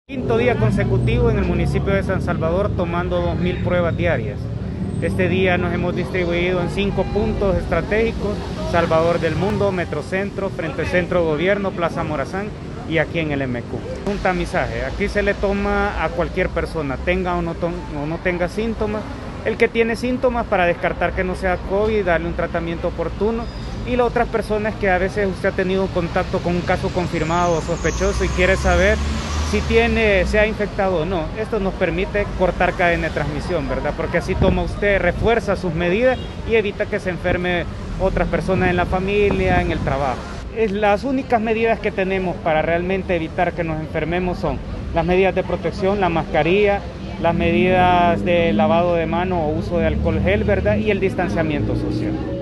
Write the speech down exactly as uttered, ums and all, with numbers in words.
Quinto día consecutivo en el municipio de San Salvador tomando dos mil pruebas diarias. Este día nos hemos distribuido en cinco puntos estratégicos: Salvador del Mundo, Metrocentro, Frente Centro Gobierno, Plaza Morazán y aquí en el M Q. Un tamizaje, aquí se le toma a cualquier persona, tenga o no, o no tenga síntomas. El que tiene síntomas, para descartar que no sea COVID, darle un tratamiento oportuno. Y las otras personas que a veces usted ha tenido contacto con un caso confirmado o sospechoso y quiere saber si tiene, se ha infectado o no. Esto nos permite cortar cadena de transmisión, ¿verdad? Porque así toma usted, refuerza sus medidas y evita que se enferme otras personas en la familia, en el trabajo. Es las únicas medidas que tenemos para realmente evitar que nos enfermemos son las medidas de protección, la mascarilla, las medidas de lavado de mano o uso de alcohol gel, ¿verdad? Y el distanciamiento social.